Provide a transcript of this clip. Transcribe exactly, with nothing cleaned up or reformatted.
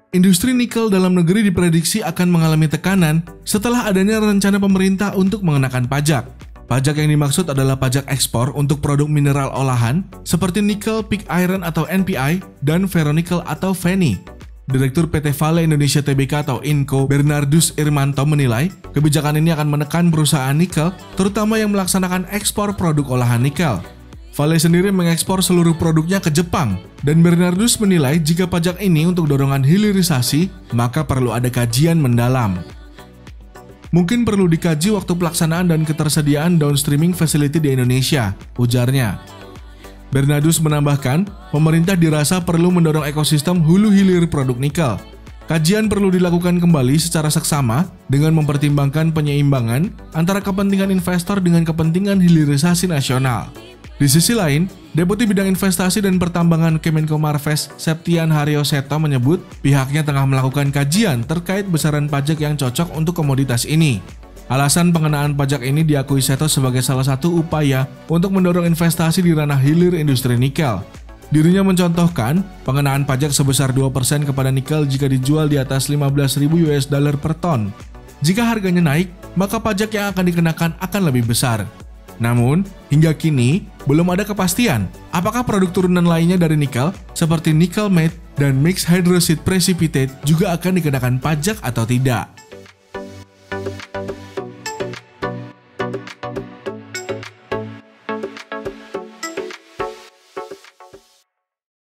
Industri nikel dalam negeri diprediksi akan mengalami tekanan setelah adanya rencana pemerintah untuk mengenakan pajak. Pajak yang dimaksud adalah pajak ekspor untuk produk mineral olahan seperti nikel, pig iron atau N P I, dan ferronikel atau F E N I. Direktur P T Vale Indonesia Tbk atau Inco, Bernardus Irmanto menilai kebijakan ini akan menekan perusahaan nikel, terutama yang melaksanakan ekspor produk olahan nikel. Vale sendiri mengekspor seluruh produknya ke Jepang, dan Bernardus menilai jika pajak ini untuk dorongan hilirisasi, maka perlu ada kajian mendalam. Mungkin perlu dikaji waktu pelaksanaan dan ketersediaan downstreaming facility di Indonesia, ujarnya. Bernardus menambahkan, pemerintah dirasa perlu mendorong ekosistem hulu hilir produk nikel. Kajian perlu dilakukan kembali secara seksama dengan mempertimbangkan penyeimbangan antara kepentingan investor dengan kepentingan hilirisasi nasional. Di sisi lain, Deputi Bidang Investasi dan Pertambangan Kemenko Marves Septian Haryoseto menyebut pihaknya tengah melakukan kajian terkait besaran pajak yang cocok untuk komoditas ini. Alasan pengenaan pajak ini diakui Seto sebagai salah satu upaya untuk mendorong investasi di ranah hilir industri nikel. Dirinya mencontohkan pengenaan pajak sebesar dua persen kepada nikel jika dijual di atas lima belas ribu U S dollar per ton. Jika harganya naik, maka pajak yang akan dikenakan akan lebih besar. Namun, hingga kini belum ada kepastian apakah produk turunan lainnya dari nikel seperti nickel matte dan mixed hydroxide precipitate juga akan dikenakan pajak atau tidak.